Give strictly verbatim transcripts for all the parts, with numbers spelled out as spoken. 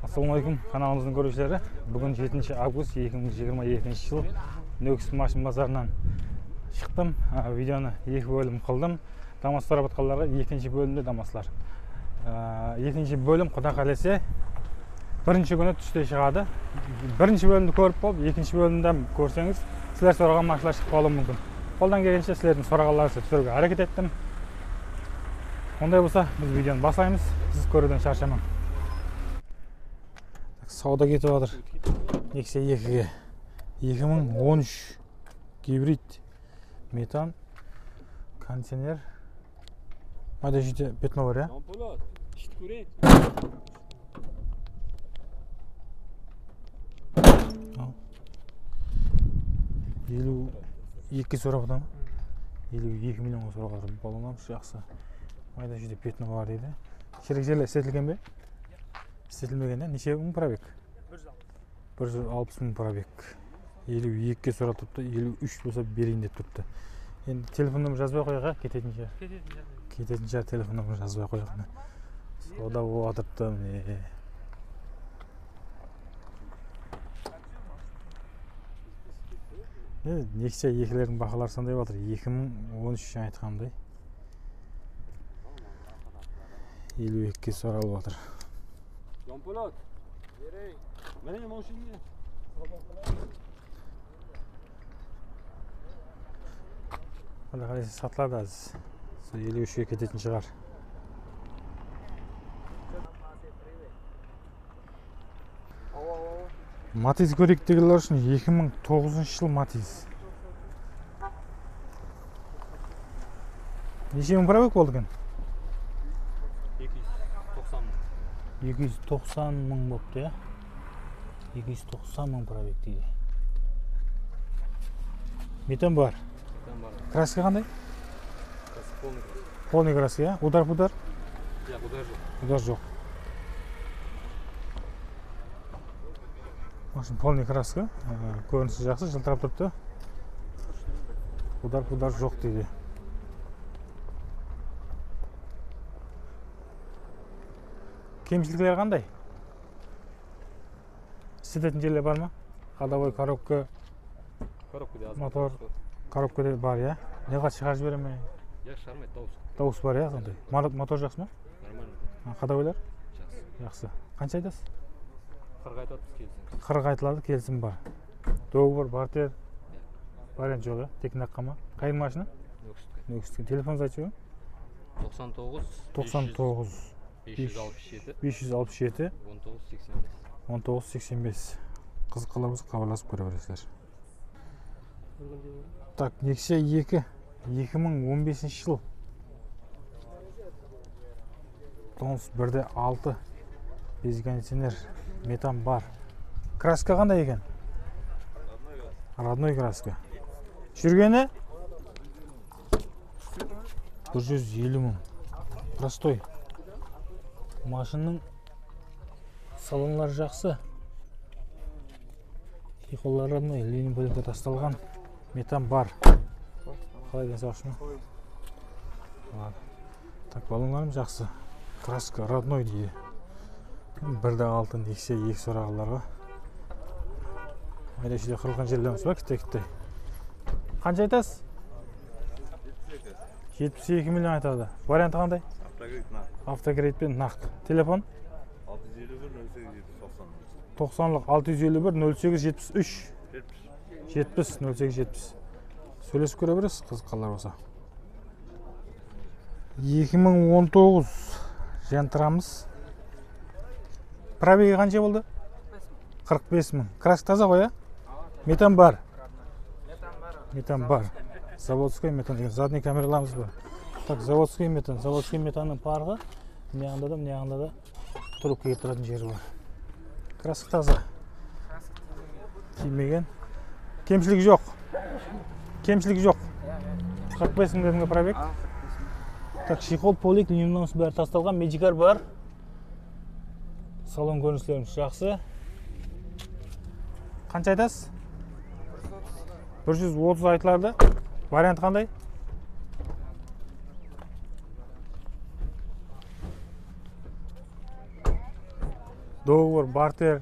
Assalamualaikum, kanalımızın görüşleri. Bugün жетінші август екі мың жиырма екінші жыл Нөкіс машин базарынан шықтым. Видеоны екі бөлім қылдым. Дамас сұрап атқанларға екінші бөлімде дамаслар. Екінші бөлім құда қаласа бірінші күні түсте шығады. Бірінші бөлімді көріп болып, екінші бөлімді көрсеңіз, сіздер сұраған машиналар шығып қалуы мүмкін. Қолдан келгенше сіздердің сұрағандарыңызды түсіруге әрекет еттім. Ондай болса, біз видеоны бастаймыз. Сіз көруден шаршамаң. Сауда кетіп жатыр. Nexia екіге. екі мың он үш гибрид метан кондиционер. Майда жүйде пятно бар, я? елу екі сұрап адам. елу екі миллионға сұрап жатыр. Балонамыз жақсы. Майда жүйде пятно бар дейді. Керек жерлер істетілген бе? Істетілмегенде неше мың пробег? бір жүз алпыс мың пробег. елу екіге сұрап тұрыпты, елу үш болса берейін деп тұрыпты. Енді телефон номер жазбай қойға, кететін жер. Кететін жер телефон номер жазбай қойға. Сауда болып жатырыпты. Nexia екілердің бағалары сондай жатыр. екі мың он үш айтқандай. елу екіге сұралып жатыр. Polat. Nereye? Nereye maşinle? Hadi hadi satlar da az. елу үшке кететін шығар. Matiz көректегілер үшін екі мың тоғызыншы жыл Matiz. Неше мың пробег болды екен? екі жүз тоқсан мың бопты, я? екі жүз тоқсан мың пробег дейді. Метан бар. Краска қандай? Полный краска, я? Удар удар? Yok, uдар жоқ. Удар жоқ. Машин полный краска. Көрінісі жақсы, жылтырап тұрыпты. Удар удар жоқ дейді. Кемшіліктері қандай? Істететін жерлер бар ма? Ходовой коробка, мотор, коробкада бар, я? Неға шығарып жібере ме? Жоқ, шығармайды, дауыс. Дауыс бар, я? Сондай. Мотор жақсы ма? Нормально. Ходовойлар? Жақсы. Жақсы. Қанша айтасыз? қырық айтады, келсін. қырық айтылады, келсін бар. Договор, бартер, вариант жоқ, я? Тек наққа ма? Қайын машина? Нөкістікі. Нөкістікі. Телефон айтшы ма? тоқсан тоғыз. тоқсан тоғыз. бес жүз алпыс жеті. бес жүз алпыс жеті. он тоғыз сексен бес. он тоғыз сексен бес. Қызық қаларымыз қабарласып көре бересіздер. Так, Nexia екі. екі мың он бесінші жыл. Тонус бірде алты. Без кондиционер. Метан бар. Краска қандай екен? Родной краска. Жүргені? бір жүз елу мың. Простой. Машинның салонлары жақсы. Иқоллары родной, линин бөлімде тасталған. Метан бар. Қалай денсаушы ма? Так, балонларым жақсы. Краска родной дейді. бірде алты Nexia екі сұрағыларға. Айда үшіде қырылған жерлеріміз бар, кітте-кітте. Қанша айтасыз? жетпіс екі миллион айтады. Варианты қандай? Автокредитпен нақ. Телефон? тоқсанлық алты жүз елу бір нөл сегіз жетпіс үш. жетпіс нөл сегіз жетпіс. Сөйлесіп көре бересіз, қызық қалар болса. екі мың он тоғыз жантырамыз. Пробеги қанша болды? қырық бес мың. Краска таза ғой, я? Метан бар. Метан бар. Заводской метан деген. Задний камераларымыз бар. Так, заводской метан. Заводской метанның парғы. Мынағында да, мынағында да тұрып келіп тұратын жері бар. Краска таза. Тимеген. Кемшілік жоқ. Кемшілік жоқ. қырық бес мың дедіңге пробег. Так, шиқол, полик, линиясы бәрі тасталған. Медикар бар. Салон көріністеріміз жақсы. Қанша айтасыз? бір жүз отыз айтыларды. Вариант қандай? договор, бартер,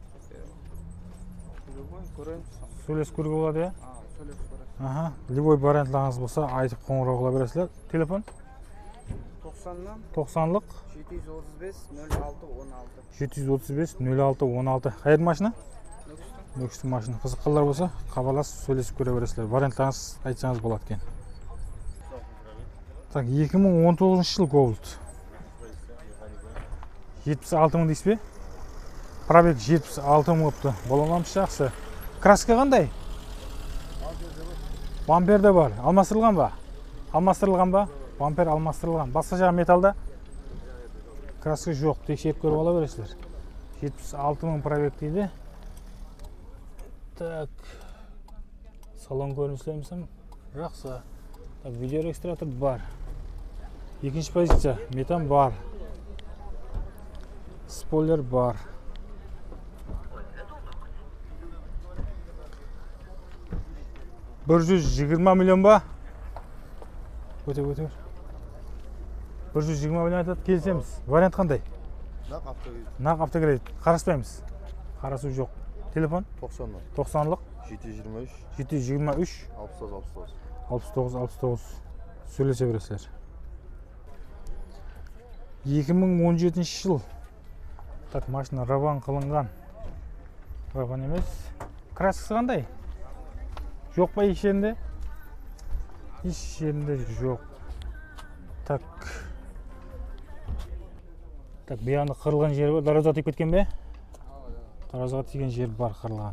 Көрем. сөйлесіп көруге болады иә? А, сөйлесіп көресіз. Аха, любой вариантларыңыз болса, айтып қоңырау қыла бересіздер. Телефон тоқсаннан тоқсанлық жеті жүз отыз бес нөл алты он алты. жеті жүз отыз бес нөл алты он алты. Қайыр машина? Нүкістің. Нүкістің машина. Қызыққандар болса, хабарласып сөйлесіп көре бересіздер. Вариантларыңыз айтсаңыз болады екен. Так, екі мың он тоғызыншы жыл Gold. жетпіс алты мың дейсіз бе? Пробег жетпіс алты мың болыпты. Балонламыш жақсы. Краска қандай? Бампер де бар. Алмастырылған ба? Алмастырылған ба? Бампер алмастырылған. Басқа жағы металда? Краска жоқ. Тексеріп көріп ала бересіздер. жетпіс алты мың пробег дейді. Так. Салон көрінісілемісім? Жақсы. Так, видеорегистратор бар. Екінші позиция. Метан бар. Спойлер бар. бір жүз жиырма миллион ба? Өте, өте. бір жүз жиырма миллион айтады, келсеміз. Вариант қандай? Нақ автокредит. Нақ автокредит. Қараспаймыз. Қарасу жоқ. Телефон? тоқсаннан. тоқсанлық жеті жүз жиырма үш. жеті жүз жиырма үш алпыс тоғыз алпыс тоғыз. алпыс тоғыз алпыс тоғыз. Сөйлесе бересіздер. екі мың он жетінші жыл. Так, машина рабан қылынған. Рабан емес. Краскасы қандай? Жоқ па еш жерінде? Еш жерінде жоқ. Так. Так, бияны қырылған жері бар. Таразға тиіп кеткен бе? Таразға тиген жер бар қырылған.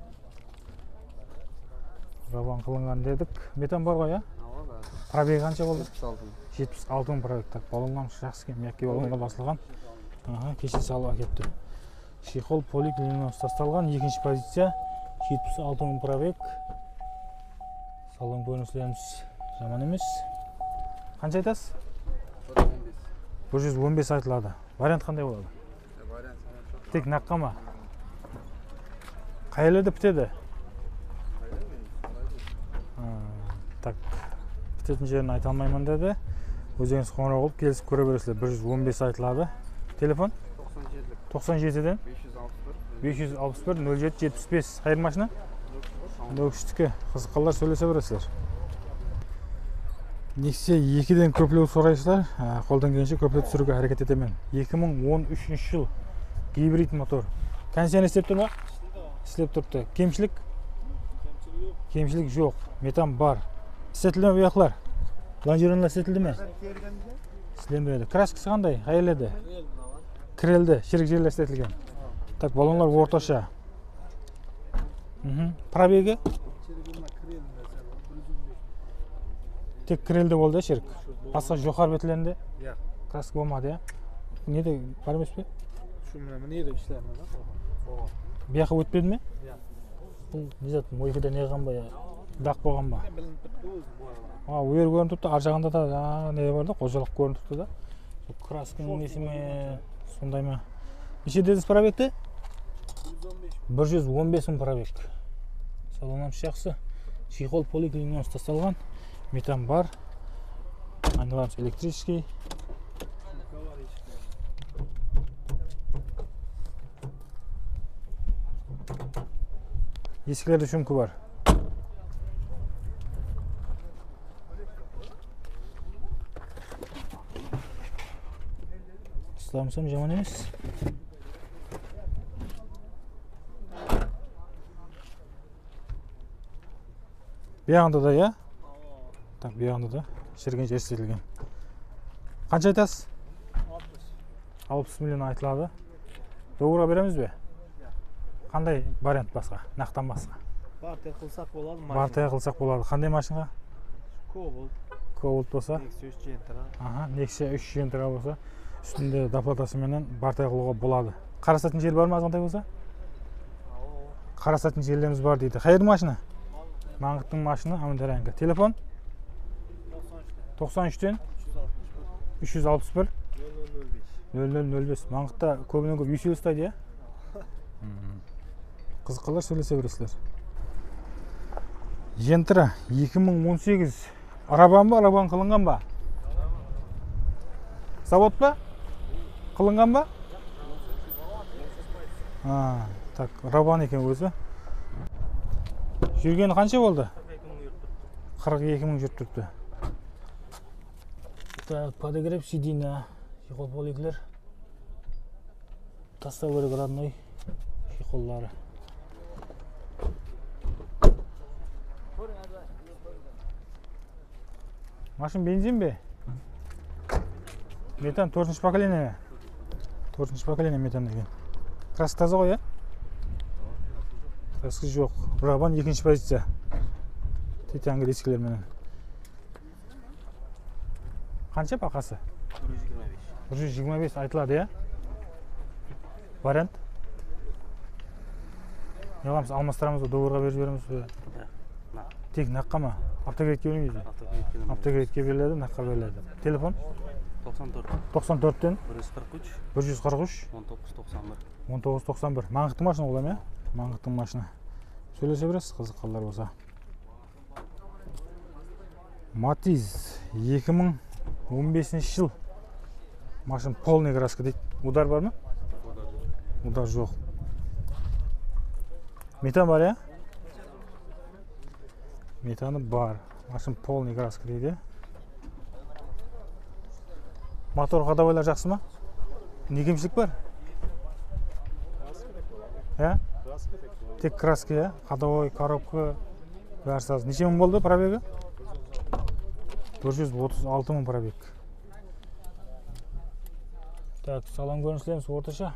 Рабан қылынған дедік. Метан бар ғой, я? Пробег қанша болды? жетпіс алты мың пробег. Так, балонламыш жақсы кен. Мяккей балонға басылған. Ага, кеше салып әкетті. Шиқол поликлинон ұстасталған. Екінші позиция. жетпіс алты мың пробег. Салон көрінісілеріміз жаман емес. Қанша айтасыз? бір жүз он бес айтылады. Вариант қандай болады? Тек наққа ма? Қай елді бітеді? Так, бітетін жерін айта алмаймын деді. Өзіңіз қоңырау қылып келісіп көре бересіздер. бір жүз он бес айтылады. Телефон? тоқсан жетіден бес жүз алпыс бір нөл жеті жетпіс бес. Қайыр машина? Нөкістікі. Қызыққандар сөйлесе бересіздер. Nexia екіден көплеу сұрайсыздар. Қолдан келгенше көплеу түсіруге әрекет етемін. екі мың он үшінші жыл гибрид мотор. Кондиционер істеп тұр ма? Істеп тұрды. Кемшілік? Кемшілік жоқ. Метан бар. Істетілді ме бұяқлар? Лонжеронлар істетілді ме? Істелмеді. Краскасы қандай? Қайырледі? Кірелді. Шірік жерлер істетілген. Так, балонлар орташа. Пробегі? Тек кірелді болды, шірік. Басқа жоқар бетілерінде? Краска болмады, я? Неде бар емес пе? Бияқы өтпеді ме? Бұл не затын, ойфеде не қылған ба, дақ болған ба? Өйер көрін тұтты, ар жағында да не бар да, қожалық көрін тұтты да. Краскының несі ме, сондай ма? Неше дедіңіз пробегті? бір жүз он бес мың пробег. Салонамыз жақсы. Шиқол поликлинон ұстасталған. Метан бар. Айналамыз электрический. Ескілерді шүмкі бар. Тұсламысам жаман емес. Бияғында да, я? Так, бияғында да. Шірген жер істетілген. Қанша айтасыз? алпыс миллион айтылады. Доғырға береміз бе? Қандай вариант басқа? Нақтан басқа? Бартия қылсақ болады машина. Бартия қылсақ болады. Қандай машинға? Кобalt. Кобalt болса? Nexia үш жентіра. Аха, Nexia үш жентіра болса, үстінде доплатасыменен бартия қылуға болады. Қарасатын жер бар ма азғандай болса? Қарасатын жерлеріміз бар дейді. Қайыр машина? Маңғыттың машина, амындарайынғы. Телефон? тоқсан үштен үш жүз алпыс бір нөл нөл нөл бес. Маңғытта көбінен көп үй ұстайды, я? Қызыққалар сөйлесе бересіздер. Жентіра екі мың он сегіз. Арабан ба, арабан қылынған ба? Завод ба? Қылынған ба? Ha, так, Рабан екен өзі. Жүргені қанша болды? қырық екі мың жүріп тұрыпты. Так, подогрев сиденья. Шиқол поликлер. Тастау керек родной шиқоллары. Машин бензин бе? Метан төртінші поколение. төртінші поколение метан деген. Краска таза ғой, я? Краска жоқ. Рабан екінші позиция. Титанғы дискілермен. Қанша бақасы? бір жүз жиырма бес айтылады, я? Вариант? Не қыламыз, алмастырамыз, долларға беріп жібереміз бе? Тек наққа ма? Автокредитке береміз бе? Автокредитке беріледі, наққа беріледі. Телефон? тоқсан төрттен бір жүз қырық үш он тоғыз тоқсан бір. Маңғыттың машина олам, я? Маңғыттың машина. Сөйлесе бересіз, қызық қалдар болса. Матиз екі мың он бесінші жыл. Машин полный краска дейді. Удар бар ма? Удар жоқ. Метан бар, я? Метаны бар. Машин полный краска дейді. Мотор ходовойлар жақсы ма? Не кемшілік бар? Я? Тек краска, я? Ходовой, коробка, бәрі саз. Неше мың болды пробегі? бір жүз отыз алты мың пробег. Так, салон көрінісілеріміз орташа.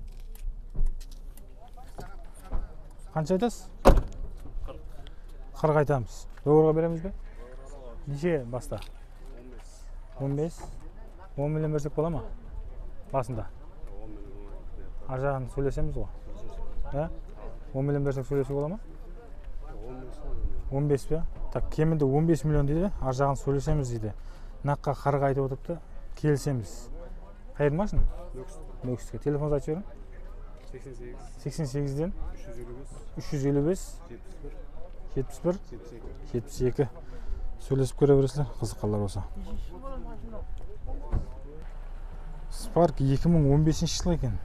Қанша айтасыз? қырық айтамыз. Доғырға береміз бе? Неше баста? он бес. он миллион берсек бола ма? Басында. Ар жағын сөйлесеміз ғой. он миллион берсек сөйлесек бола ма? он бес бе? Так, кемінде он бес миллион дейді, ар жағын сөйлесеміз дейді. Наққа қырық айтып отырыпты, келісеміз. Қайыр машина? Нөкістіге. Телефон айтып жіберім? сексен сегізден үш жүз елу бес жетпіс бір жетпіс екі. Сөйлесіп көре бересілер, қызық қалар болса. Spark екі мың он бесінші жыл екен.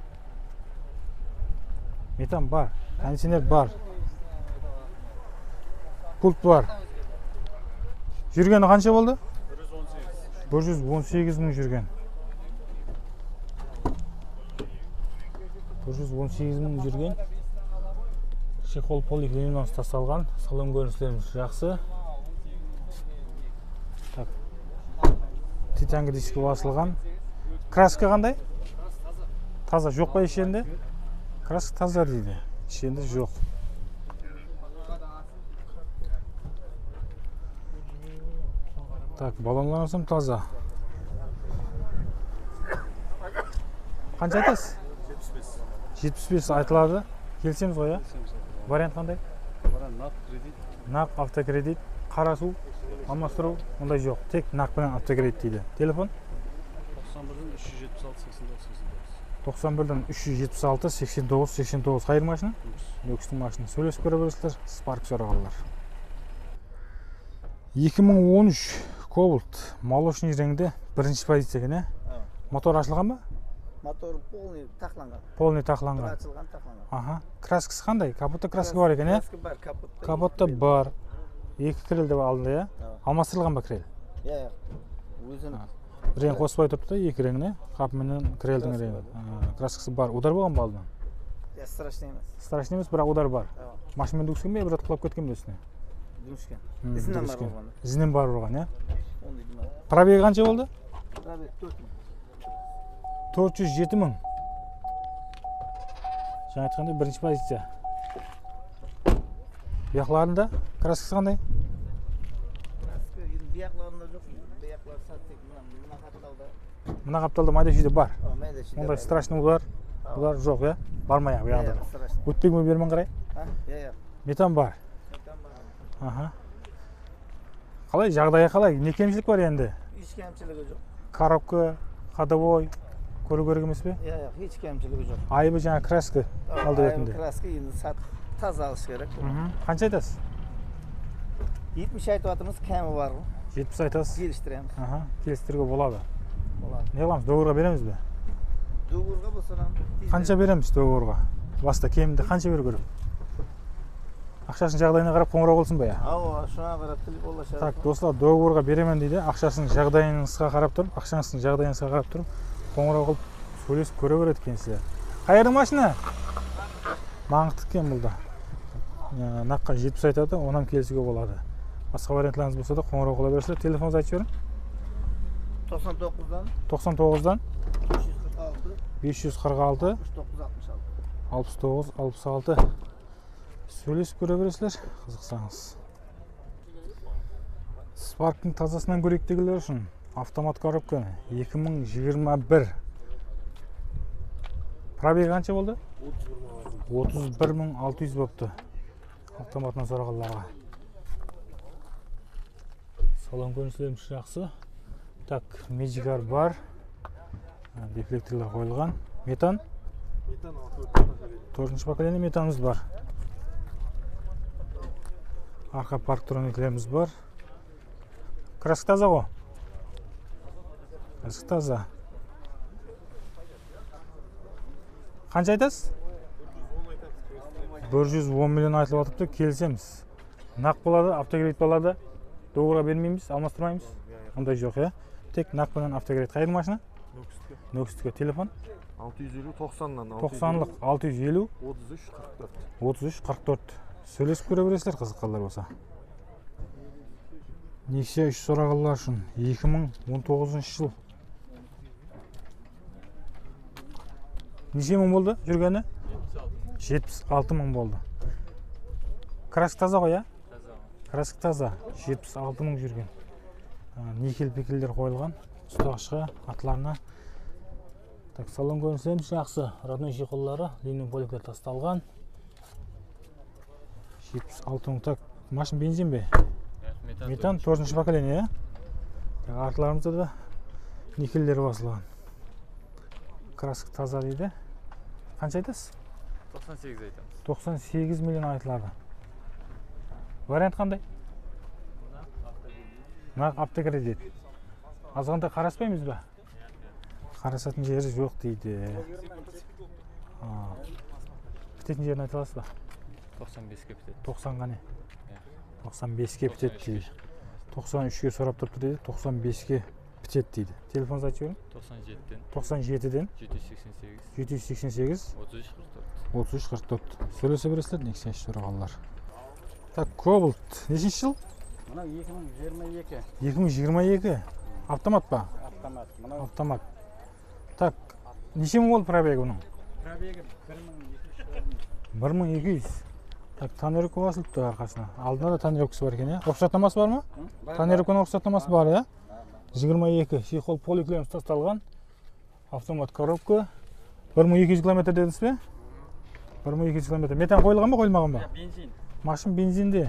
Метан бар, кондиционер бар. Пульт бар. Жүргені қанша болды? бір жүз он сегіз мың жүрген. бір жүз он сегіз мың жүрген. Шиқол поликлинос тасталған. Салон көріністеріміз жақсы. Так. Титанғы дискі басылған. Краска қандай? Таза жоқ па ішінде? Краска таза дейді. Ішінде жоқ. Так, баллонларымыз таза. Қанша айтасыз? жетпіс бес айтылады. Келсеміз ғой, я? Вариант қандай? Нақ, автокредит, қара су, алмастыру, ондай жоқ. Тек нақпен автокредит дейді. Телефон? тоқсан бірден үш жүз жетпіс алты сексен тоғыз сексен тоғыз. Қайыр машина? Нөкістің машина. Сөйлесіп көре бересіздер, Spark сұрағалар. екі мың он үш Cobalt молочный реңді бірінші позиция екен, ә? Мотор ашылған ба? Мотор полный тақланған. Полный тақланған. Açılған тақланған. Аха. Краскасы қандай? Капотта краска бар екен, ә? Краска бар, капотта. Капотта бар. Екі крел де алдында, я? Алмастырылған ба крел? Я, өзін. Рең қоспай тұрыпты, екі реңіне. Қапменен крелдің реңі. Краскасы бар. Удар болған ба алдынан? Я страшный емес. Страшный емес, бірақ удар бар. Машинмен дүкіскен бе, бір рет құлап кеткен бе үстіне? Дүкіскен. Ізінен бар болған. Ізінен бар болған, я? Пробегі қанша болды? Пробег төрт мың. төрт жүз жеті мың. Жаңа айтқандай бірінші позиция. Бияқларында краскасы қандай? Краска енді бияқларында жоқ. Бияқлар сәттек мына қапталда. Мына қапталда майда шүйде бар. Майда шүйде. Ондай страшный удар, удар жоқ, я? Бар ма я бұяғында? Өтпегі ме бермен қарай? Я, я. Метан бар. Метан бар. Аха. Қалай, жағдайы қалай? Не кемшілік бар енді? Еш кемшілігі жоқ. Коробка, ходовой, көру керек емес пе? Я, я, еш кемшілігі жоқ. Айыбы жаңа краска алды ретінде. Айыбы краска енді сат таза алыш керек. Қанша айтасыз? жетпіс айтып атырмыз, кәмі бар ғой. жетпіс айтасыз? Келістіреміз. Аха, келістіруге болады. Болады. Не қыламыз, доғырға береміз бе? Договорға болса нам. Қанша береміз договорға? Баста кемінде қанша беру керек? Ақшасының жағдайына қарап қоңырау болсын ба я? Ау, шуңа қарап телефонла шарап. Так, достар, договорға беремен дейді. Ақшасының жағдайыңызға қарап тұрып, ақшаңыздың жағдайыңызға қарап тұрып, қоңырау қылып сөйлесіп көре береді екенсіздер. Қайырың машина? Маңғыт екен бұл да. Наққа жетпіс айтады, онан келісуге болады. Басқа вариантларыңыз болса да қоңырау қыла бересіздер. Телефоныңызды айтып жіберің. тоқсан тоғыздан тоқсан тоғыздан бес жүз қырық алты бес жүз қырық алты алпыс тоғыз алпыс тоғыз алпыс алты. алпыс алты сөйлесіп көре бересіздер, қызықсаңыз. Спарктың тазасынан көректегілер үшін автомат коробка екі мың жиырма бір. Пробег қанша болды? отыз бір мың алты жүз болыпты. Автоматынан сұрағанларға. Салон көріністеріміз жақсы. Так, Magicar бар. Дефлекторлар қойылған. Метан? төртінші поколение метанымыз бар. Арқа парктрониклеріміз бар. Краска таза ғой? Краска таза. Қанша айтасыз? бір жүз он миллион айтылып атыпты, келісеміз. Нақ болады, автокредит болады. Доғырға бермейміз, алмастырмаймыз. Ондай жоқ, я? Тек нақ пенен автокредит. Қайыр машина? Нөкістікі. Телефон? алты жүз елу тоқсаннан. тоқсанлық алты жүз елу отыз үш қырық төрт. отыз үш қырық төрт. Сөйлесіп көре бересіздер, қызыққандар болса. Нексия үш сұрағанлар үшін екі мың он тоғызыншы жыл. Неше мың болды жүргені? жетпіс алты мың болды. Краска таза ғой, я? Краска таза. жетпіс алты мың жүрген. Никель-пекелдер қойылған. Ұстағышқа, атларына. Так, салон көріністеріміз жақсы. Родной шиқоллары, линин поликлер тасталған. жетпіс алты мың. Так, машин бензин бе? Метан, төртінші поколение, я? Артларымызда да никелдер басылған. Краска таза дейді. Қанша айтасыз? тоқсан сегіз айтамыз. тоқсан сегіз миллион айтылады. Вариант қандай? Нақ автокредит. Азғанда қараспаймыз ба? Қарасатын жері жоқ дейді. Бітетін жерін айта аласыз ба? тоқсан беске бітеді. тоқсанға не? тоқсан беске бітеді дейді. тоқсан үшке сұрап тұрды дейді. тоқсан беске бітеді дейді. Телефоныңызды айтып жіберіңіз. тоқсан жетіден тоқсан жетіден жеті жүз сексен сегіз жеті жүз сексен сегіз отыз үш қырық төрт. отыз үш қырық төрт. Сөйлесе бересіздер, нексия сұрағанлар. Так, Cobalt. Нешінші жыл? Мынау екі мың жиырма екі. екі мың жиырма екі. Автомат па? Автомат. Мынау Автомат. Так, неше мың болды пробегі бұның? пробегі бір мың екі жүз. бір мың екі жүз. Так, тонировка басылыпты арқасына. Алдында да тонировкасы бар екен, я? Рұқсатнамасы бар ма? Тонировканың рұқсатнамасы бар, я? жиырма екі. Шиқол поликлемс тасталған. Автомат коробка. бір мың екі жүз километр дедіңіз бе? бір мың екі жүз километр. Метан қойылған ба, қойылмаған ба? Бензин. Машин бензинде.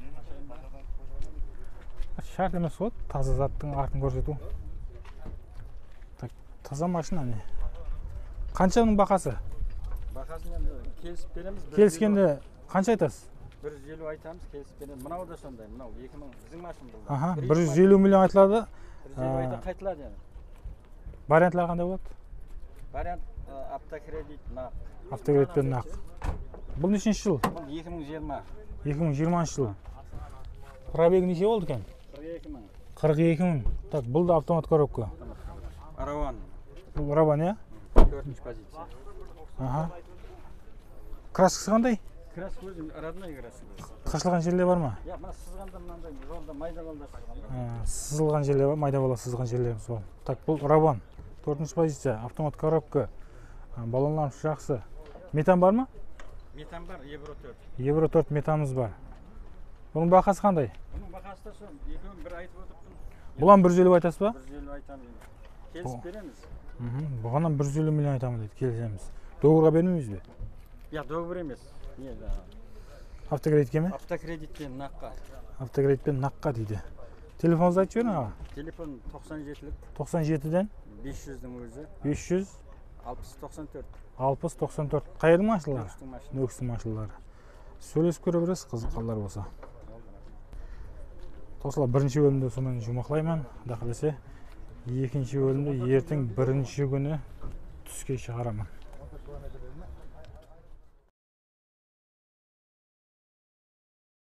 Шарт емес ғой, таза заттың артын көрсету. Так, таза машина не? Қаншаның бақасы? Бағасын енді келісіп береміз. Келіскенде қанша айтасыз? бір жүз елу айтамыз, келісіп береміз. Мынау да сондай. Мынау екі мың біздің машин болды. Аха, бір жүз елу миллион айтылады. бір жүз елу айда қайтылады енді. Вариантлар қандай болады? Вариант автокредит нақ. Автокредитпен нақ. Бұл нешінші жыл? Бұл екі мың жиырма. екі мың жиырмасыншы жыл. Пробегі неше болды екен? қырық екі мың. қырық екі мың. Так, бұл да автомат коробка. Араван. Бұл Рабан, я? төртінші позиция. Аха. Краскасы қандай? Краска өзім родной краска. Қашылған жерлер бар ма? Я, мына сызғанда мынандай жолда майда балда сызғанда. Сызылған жерлер бар, майда бала сызылған жерлеріміз бар. Так, бұл Рабан. төртінші позиция, автомат коробка. Баллонларымыз жақсы. Метан бар ма? Метан бар, евро төрт. Евро төрт метанымыз бар. Бұның бағасы қандай? Бұның бағасы да сол, екеуін бір айтып отырыппын. Бұған бір жүз елу айтасыз ба? бір жүз елу айтамын енді. Келісіп береміз. Бұғаннан бір жүз елу миллион айтамын дейді, келісеміз. Доғырға бермейміз бе? Я, доғыр емес. Не, да. Автокредитке ме? Автокредитпен наққа. Автокредитпен наққа дейді. Телефоныңызды айтып жіберің аға. Телефон тоқсан жетілік, тоқсан жетіден бес жүздің өзі, бес жүз алпыс тоқсан төрт. алпыс тоқсан төрт. Қайырың машиналары? Нөкістің машина. Нөкістің машиналары. Сөйлесіп көре бересіз, қызыққандар болса. Достар, бірінші бөлімде сонымен жұмақлаймын. Құдай қаласа екінші бөлімде ертең бірінші күні түске шығарамын.